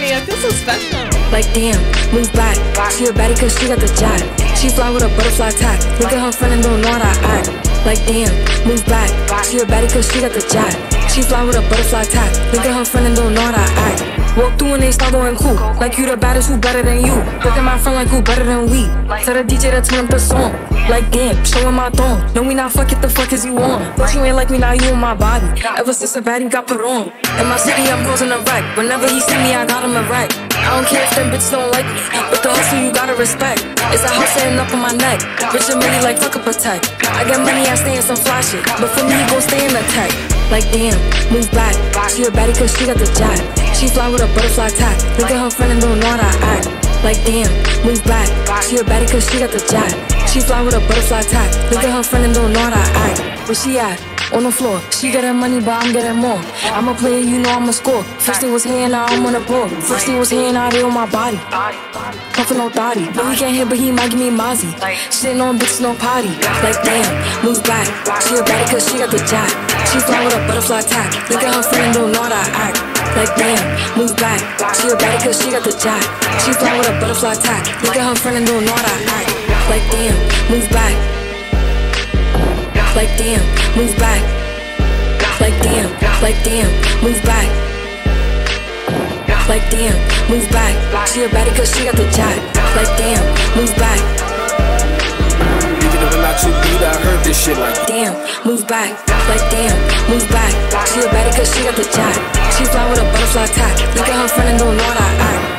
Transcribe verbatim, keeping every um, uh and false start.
me. I feel so special. Like damn, move back. She a baddie cause she got the jack. She fly with a butterfly tack. Look at her friend and don't know how to act. Like damn, move back. She a baddie cause she got the jack. She fly with a butterfly tack. Look at her friend and don't know how to act. Walk through and they start going cool. Like you the baddest, who better than you? Look at my friend like who better than we? Tell the D J to turn up the song. Like damn, showing my thong. No we not fuck it, the fuck is you on? But you ain't like me, now you in my body. Ever since a baddie got put on. In my city I'm causing a wreck. Whenever he see me I got him a wreck. I don't care if them bitches don't like me, but the hustle you gotta respect. It's a house sitting up on my neck. Rich and money like fuck a protect. I got money, I stay in some fly shit, but for me you gon' stay in the tech. Like damn, move back. She a baddie cause she got the jack. She fly with a butterfly tack. Look at her friend and don't know how to act. Like damn, move back. She a baddie cause she got the jack. She fly with a butterfly tack. Look at her friend and don't know how to act. Where she at? On the floor. She getting money but I'm getting more. I'm a player, you know I'm a score. First it was here, now I'm on the board. First it was here, now they on my body. Puffin' no thotty. No he can't hit but he might give me Mozzie. Sitting on bitches, no potty. Like damn, move back. She a baddie cause she got the jack. She fly with a butterfly tack. Look at her friend and don't know how to act. Like damn, move back. She a baddie cause she got the jack. She fly with a butterfly tack. Look at her friend and don't know how to act. Like damn, move back. Like damn, move back. Like damn, like damn, move back. Like damn, move back. She a baddie cause she got the jack. Like damn, move back. Even if I'm not too beat, I heard this shit like damn, move back. Like damn, move back. She a baddie cause she got the jack. She fly with a butterfly tack. Look at her friend and don't know how to act.